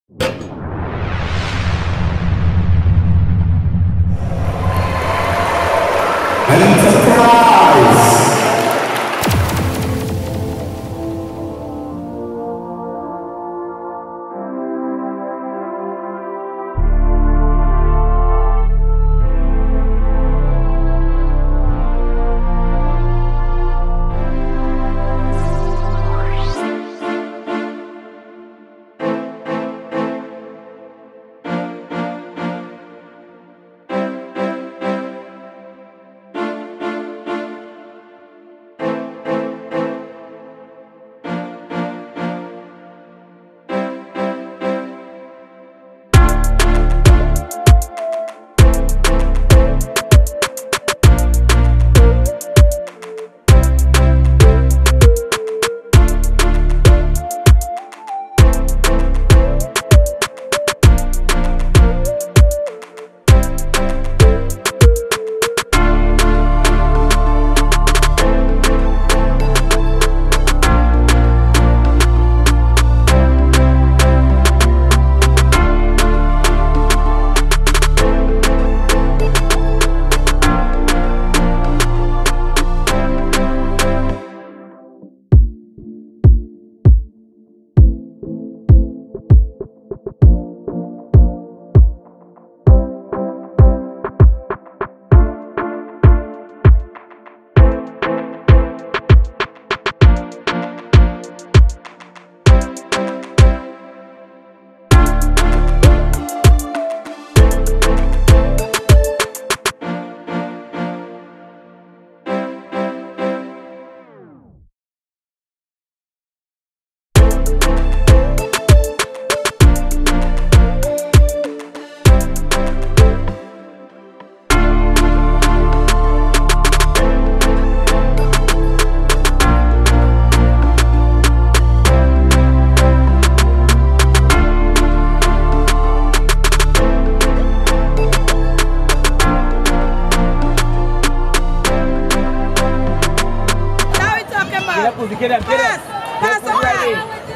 Get up. Pass away.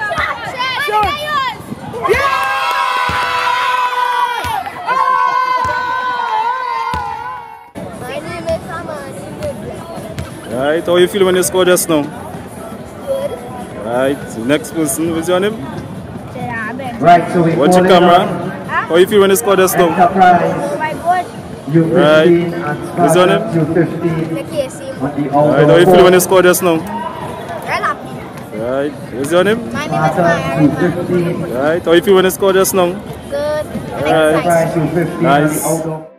Shoot. Yeah! My name is Hamani. Right, how you feel when you score just now? Good. Right, the next person, what's your name? Right, so we Watch your camera. How you feel when you score just now? Oh my God. U15 Right. and What's your name? U15 The KC. on the Right, how you feel when you score just now? I'm happy. Right, what's your name? My name is Maya. U15. Right, how you feel when you score just now? Good. And Right. excited. U15 Nice. on the outdoor.